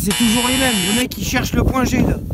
c'est toujours les mêmes. Le mec il cherche le point G là.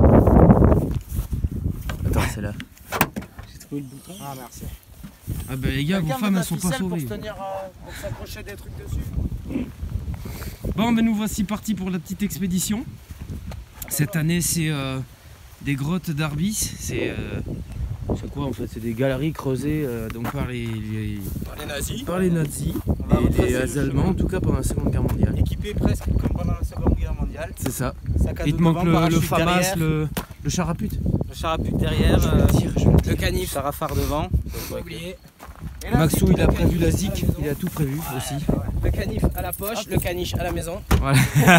Attends, c'est là. J'ai trouvé le bouton. Ah, merci. Ah bah les gars, vos femmes elles sont pas sauvées. Pour s'accrocher des trucs dessus. Bon, ben nous voici partis pour la petite expédition. Cette année, c'est des grottes d'Arbis. C'est quoi en fait? C'est des galeries creusées donc par les nazis. Par les nazis et les Allemands, en tout cas pendant la Seconde Guerre mondiale. Équipé presque comme pendant la Seconde Guerre mondiale. C'est ça. Il te manque le FAMAS, le char à pute. Le char à pute derrière, le canif, char à phare devant. Faut pas oublier. Maxou, il a prévu la ZIC, il a tout prévu aussi. Le canif à la poche, le caniche à la maison. Voilà.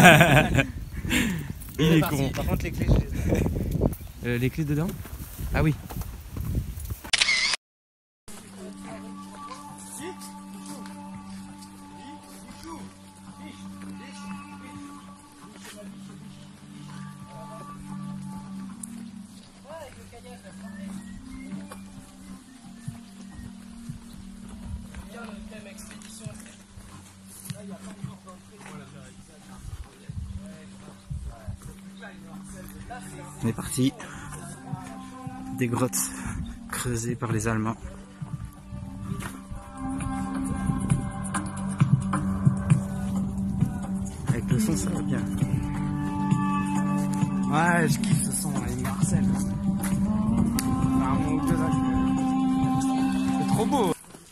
Il est con. Par contre, les clés, les clés dedans? Ah oui. On est parti. Des grottes creusées par les Allemands. Avec le son, ça va bien. Ouais, je kiffe ce son, il me harcèle. C'est trop beau.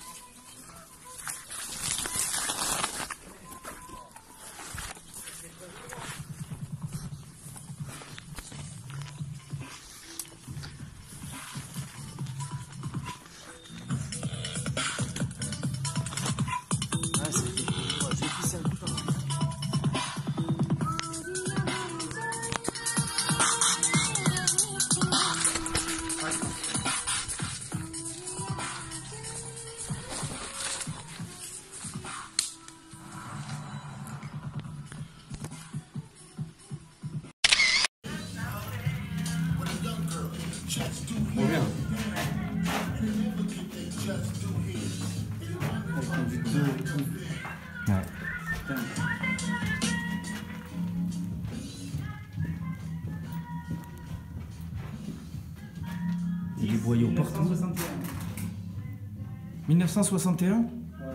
Trop bien. Ouais. Il y a des boyaux partout. 1961.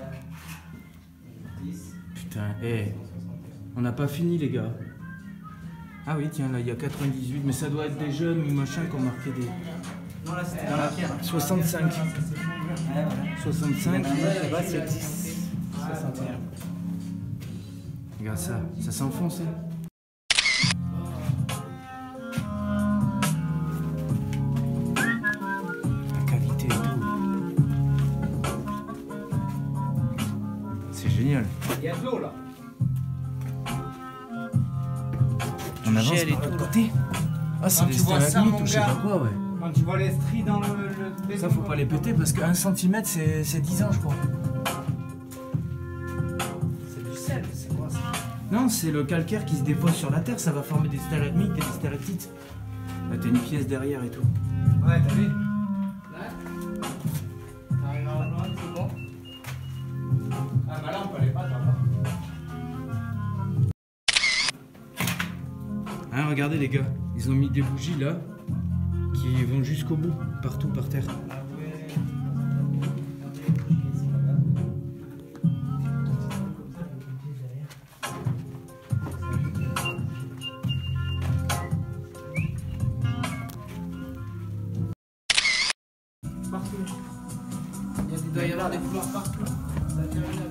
Putain, on n'a pas fini les gars. Ah oui, tiens, là il y a 98, mais ça doit être des jeunes ou machin qui ont marqué des... Non, là c'était dans la pierre. 65. 65. Là-bas c'est 10. 61. Regarde ça, ça s'enfonce. La qualité et tout. C'est génial. Il y a de l'eau là. On avance par l'autre côté. Ah, c'est des stalagmites ou je sais pas quoi, ouais. Quand tu vois les stries dans le Ça, faut pas les péter parce qu'un centimètre, c'est 10 ans, je crois. C'est du sel, c'est quoi ça? Non, c'est le calcaire qui se dépose sur la terre, ça va former des stalagmites et des stalactites. Là, t'as une pièce derrière et tout. Ouais, t'as vu? Là? T'arrives à loin, c'est bon? Ah, bah là, on peut aller pas, t'as pas. Hein, regardez les gars, ils ont mis des bougies là qui vont jusqu'au bout, partout par terre. Ah ouais. Partout. Il doit y avoir des couloirs partout. C'est interminable.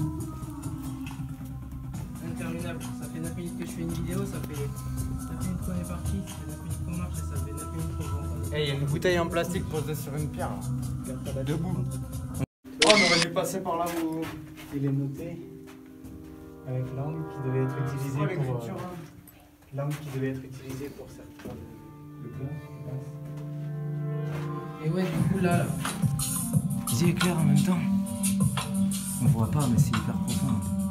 Interminable. Ça fait 9 minutes que je fais une vidéo, ça fait 9 minutes qu'on est parti, ça fait 9 minutes qu'on marche et ça fait 9 minutes qu'on rentre. Eh, il y a une bouteille en plastique posée sur une pierre. Là. Debout. Oh, on aurait dû passer par là où il est noté avec l'angle qui devait être utilisé pour l'angle qui devait être utilisé pour cette le pont, je pense. Et ouais, du coup là, ils éclairent en même temps. On voit pas, mais c'est hyper profond.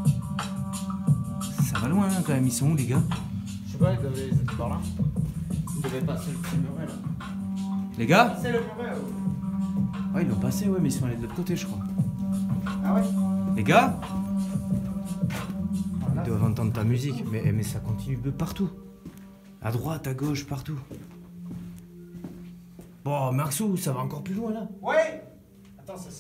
Ça va loin hein, quand même, ils sont où les gars? Je sais pas, ils étaient par là. Ils devaient passer le petit muret là. Les gars? C'est le muret. Ouais, ils l'ont passé, ouais, mais ils sont allés de l'autre côté, je crois. Ah ouais? Les gars? Ah, là, doivent entendre ta musique. Mais ça continue de partout. À droite, à gauche, partout. Bon, Maxou, ça va encore plus loin là. Ouais. Attends, ça.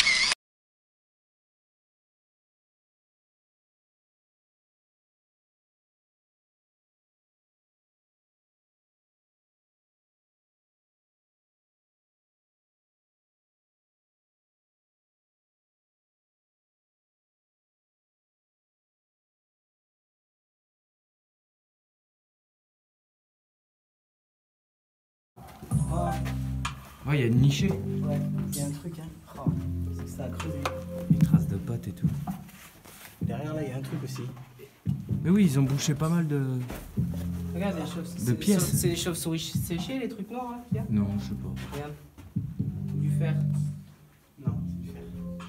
Ouais, il y a une nichée. Ouais, il y a un truc, hein. Oh, c'est que ça a creusé. Une trace de pâte et tout. Derrière là, il y a un truc aussi. Mais oui, ils ont bouché pas mal de... Regarde les chauves. De pièces. C'est les chauves-souris séchées, les trucs noirs là qu'il y a. Non, je sais pas. Regarde. Du fer. Non, c'est du fer.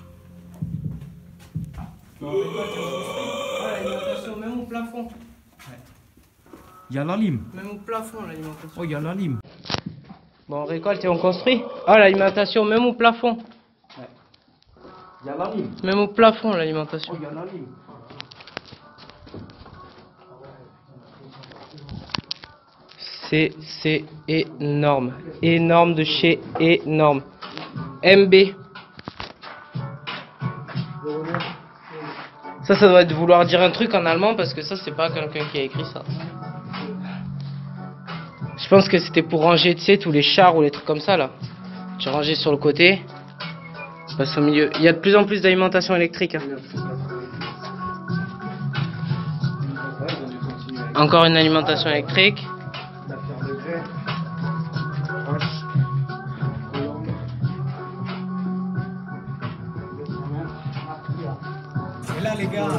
Ah, l'alimentation, même au plafond. Il y a la lime. Même au plafond, l'alimentation. Oh, il y a la lime. Bon, on récolte et on construit. Ah, l'alimentation, même au plafond. Il y a la lime. Même au plafond, l'alimentation. Oh, il y a la lime. C'est énorme. Énorme de chez énorme. MB. Ça doit être vouloir dire un truc en allemand parce que ça, c'est pas quelqu'un qui a écrit ça. Je pense que c'était pour ranger, tu sais, tous les chars ou les trucs comme ça là. Tu ranges sur le côté. Passe au milieu. Il y a de plus en plus d'alimentation électrique. Hein. Encore une alimentation électrique. Et là, les gars.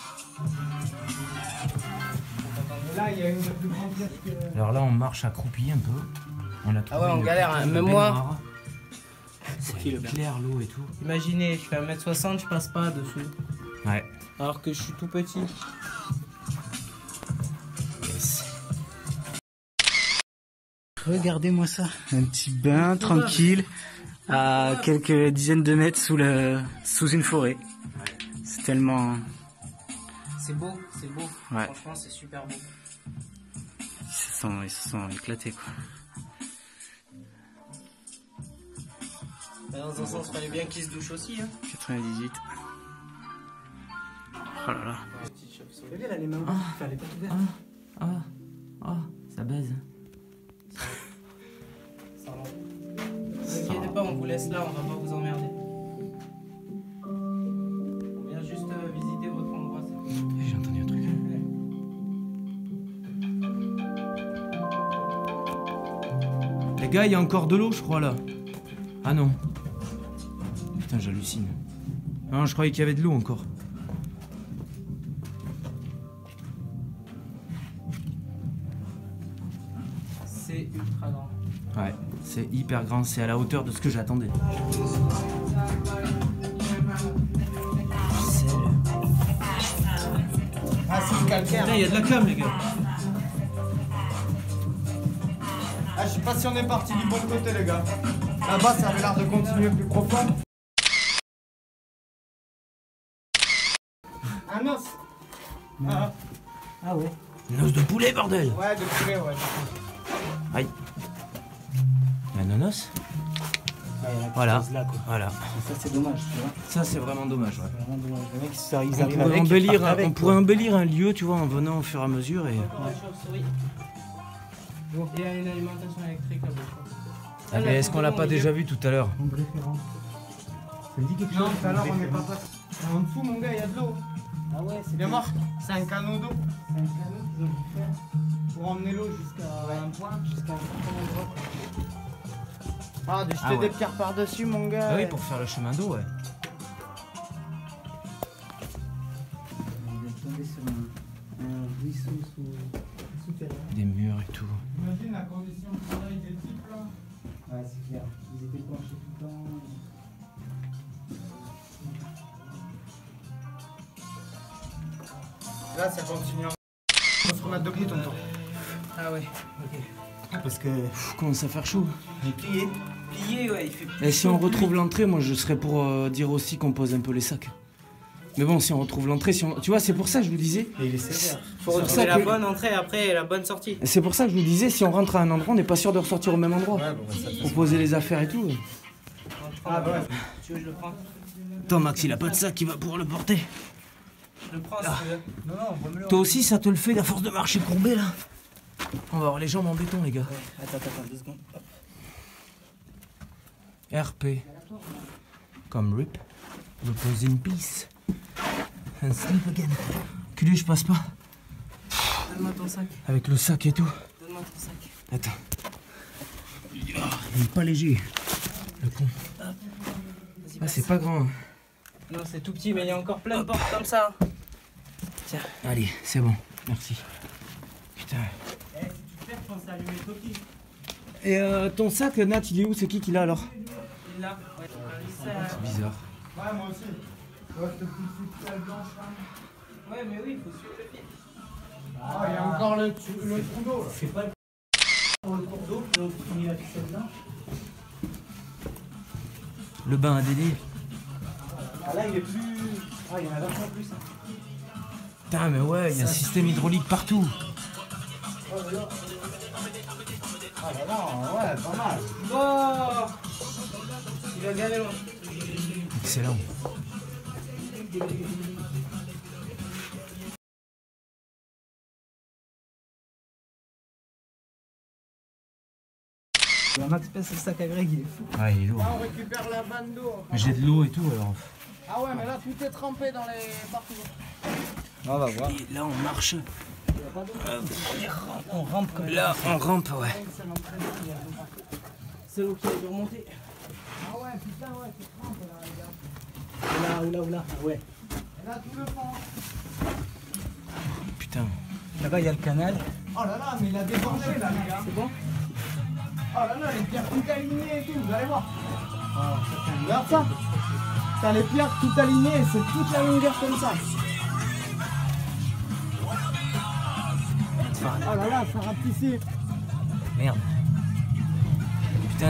Là, il y a une des plus grandes pièces que. Alors là, on marche accroupi un peu. On a Ah ouais, on galère, hein. Même moi. C'est clair l'eau et tout. Imaginez, je fais 1m60, je passe pas dessus. Ouais. Alors que je suis tout petit. Yes. Regardez-moi ça, un petit bain tranquille à quelques dizaines de mètres sous une forêt. C'est tellement... C'est beau, c'est beau. Ouais. Franchement, c'est super beau. Ils se sont éclatés quoi. Dans un sens, il fallait bien qu'ils se douchent aussi. Hein. 98. Oh là là. T'as vu là les mains? Elle est pas ouverte. Ça baise. Ça va. Ne vous inquiétez pas, on vous laisse là, on va pas vous emmerder. On vient juste visiter votre endroit. J'ai entendu un truc. Les gars, il y a encore de l'eau, je crois, là. Ah non. Putain, j'hallucine. Non, je croyais qu'il y avait de l'eau encore. C'est ultra grand. Ouais, c'est hyper grand, c'est à la hauteur de ce que j'attendais. Ah, c'est du calcaire. Il y a de la cam, les gars. Ah, je sais pas si on est parti du bon côté, les gars. Là-bas, ça avait l'air de continuer plus profond. Un os. Ah ouais. Une os de poulet, bordel. Ouais, de poulet, ouais. Aïe. Un ananas. Voilà. Voilà. Là, quoi. Voilà. Et ça c'est dommage, tu vois. Ça, c'est vraiment dommage, ouais. Vraiment dommage. Les mecs, ils arrivent On avec, pourrait, ils embellir, repartent avec, on pourrait embellir un lieu, tu vois, en venant au fur et à mesure. Et... Il y a une alimentation électrique là-bas. Ah, mais est-ce qu'on l'a pas déjà vu tout à l'heure? Une référence. Ça me dit quelque Non, chose. tout à l'heure, on n'est pas passé. En dessous, mon gars, il y a de l'eau. Ah ouais, c'est Viens voir. C'est un canot d'eau. C'est un canot qu'ils ont dû faire Pour emmener l'eau jusqu'à un point. jusqu'à un certain endroit. Ah, de jeter Ah ouais. des pierres par-dessus, mon gars. Ah oui, pour faire le chemin d'eau, ouais. On vient de tomber sur un ruisseau souterrain. Des murs et tout. Imagine la condition de travail des types là. Ouais, c'est clair. Ils étaient penchés tout le temps. Là, ça continue. On va se remettre debout, tonton. Ah ouais, ok. Parce que Pff, commence à faire chaud. j'ai plié. Plié, ouais, il fait plus Et si chaud on que retrouve lui. l'entrée, moi je serais pour dire aussi qu'on pose un peu les sacs. Mais bon, si on retrouve l'entrée, tu vois, c'est pour ça que je vous disais. Et il est sévère. Faut retrouver la bonne entrée après la bonne sortie. C'est pour ça que je vous disais, si on rentre à un endroit, on n'est pas sûr de ressortir au même endroit. Ouais, bon, ça Pour poser les affaires et tout. Ah bah ouais. Tu veux que je le prends? Attends, Max, il a pas de sac, il va pouvoir le porter. Je le prends si tu veux. Non, non, on va me le. Toi aussi, ça te le fait, à force de marcher courbé, là? On va avoir les jambes en béton, les gars. Attends, 2 secondes. Hop. RP. Comme RIP. Repose in peace. And sleep again. Culé, je passe pas. Donne-moi ton sac. Avec le sac et tout. Donne-moi ton sac. Attends. Il est pas léger. Le con. Ah, c'est pas grand. Non, c'est tout petit, mais il y a encore plein de portes comme ça. Tiens. Allez, c'est bon. Merci. Putain. Si tu perds, pense à allumer le coquille. Et ton sac, Nat, il est où? C'est qui l'a alors? Il est là. Ouais. C'est bizarre. Ouais, moi aussi. Ouais, cette petite toile blanche là. Ouais, mais oui, il faut suivre le fil. Ah, il y a encore le trou d'eau là. C'est pas pour le cours d'eau, donc finir la ficelle blanche. Le bain à Dédé. Ah, là, il est plus. Ah, il y en a vachement plus. Hein. Putain, mais ouais, il y a un système hydraulique partout. Ah, là, là, ouais, pas mal. Oh, il va garer loin. Excellent. La Max pèse le sac à Greg, il est fou. Ah, il est lourd. Là, on récupère la vanne d'eau. J'ai de l'eau et tout alors. Ah, ouais, mais là, tout est trempé dans les partout. On va voir. Et là, on marche. On rampe comme Là, on rampe, ouais. c'est l'eau qui a dû remonter. Ah, ouais, putain, ouais, c'est trempé là, les gars. Oula. Ouais. Et là, tout le fond. Putain. Là-bas, il y a le canal. Oh là là, mais il a débordé là, les gars. C'est bon? Oh là là, les pierres tout alignées et tout, vous allez voir. Regarde ça. T'as les pierres tout alignées, c'est toute la longueur comme ça. Oh là là, ça rapetissait. Merde. Putain,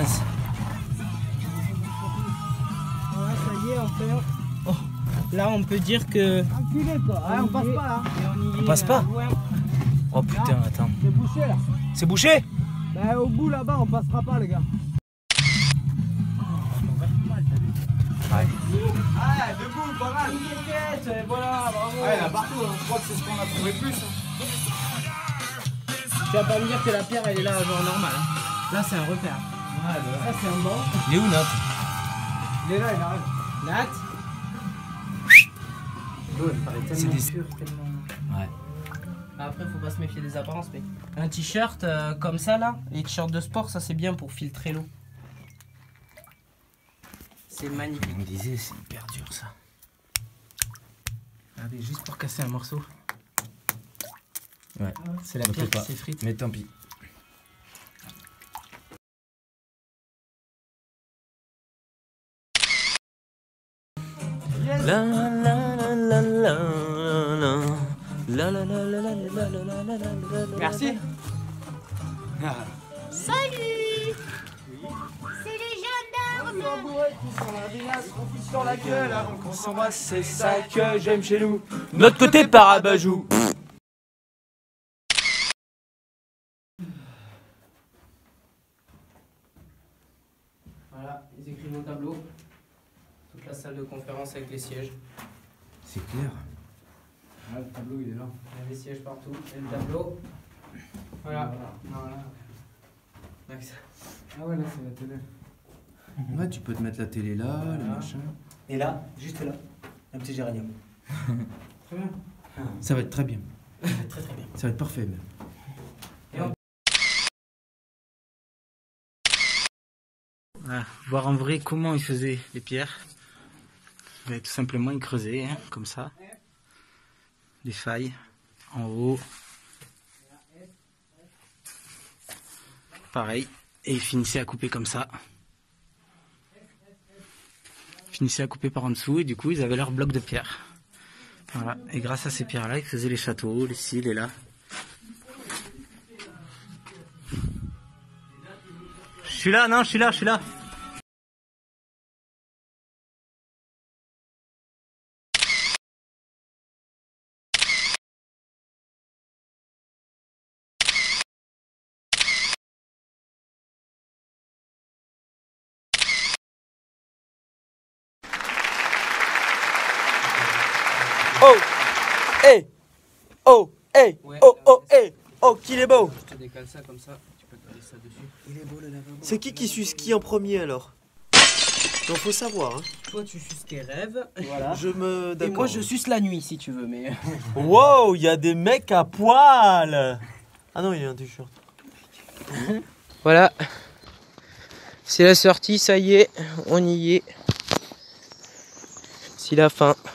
Ouais, ça y est, on fait. Oh. Là, on peut dire que. Enculé quoi. Ouais, on passe pas là. on passe pas? Oh putain, attends. C'est bouché là. C'est bouché? Bah au bout là-bas, on passera pas les gars. Ouais. Ah, debout, pas mal. Voilà, bravo. Ouais, là partout, hein. Je crois que c'est ce qu'on a trouvé plus. Tu vas pas me dire que la pierre, elle est là, genre normal. Hein. Là, c'est un repère. Ouais, ça c'est un banc. Il est où, Nat? Il est là, il arrive. Nat. L'eau, elle paraît C'est tellement des- pure, tellement. Ouais. Après, faut pas se méfier des apparences, mais. Un t-shirt comme ça, là, les t-shirts de sport, ça c'est bien pour filtrer l'eau. C'est magnifique. On me disait, c'est hyper dur ça. Regardez, juste pour casser un morceau. Ouais. C'est la On pierre peut qui pas. s'effrite. Mais tant pis. La la la la la la la la la la la la la la. Merci. Salut! C'est les gendarmes! Sur la gueule avant qu'on s'embrasse, c'est ça que j'aime chez nous. Notre côté Parabajou. Voilà, ils écrivent au tableau. Toute la salle de conférence avec les sièges. C'est clair. Ah, le tableau il est là. Il y a des sièges partout. Et le tableau. Voilà. Voilà. Max. Ah ouais, là c'est la télé. Ouais, tu peux te mettre la télé là, le Voilà. machin. Et là, juste là, un petit géranium. Très bien. Ça va être très bien. Très très bien. Ça va être parfait même. Voilà, voir en vrai comment ils faisaient les pierres. Et tout simplement, ils creusaient, hein, comme ça. Des failles en haut. Pareil. Et ils finissaient à couper comme ça. Ils finissaient à couper par en dessous et du coup, ils avaient leur bloc de pierre. Voilà. Et grâce à ces pierres-là, ils faisaient les châteaux, les ci, les là. Je suis là, non, je suis là. Oh. Hey. Oh. Hey. Ouais, Oh. Oh. Hey. Oh, qu'il est beau. Je te décale ça comme ça, tu peux caler ça dessus. Il est beau le lavabo. C'est qui suce qui en premier alors? Donc faut savoir. Hein. Toi tu suces tes rêves. Voilà. Je me. Et moi je suce la nuit si tu veux, mais. Wow, il y a des mecs à poil. Ah non, il y a un t-shirt. Voilà. C'est la sortie, ça y est, on y est. C'est la fin.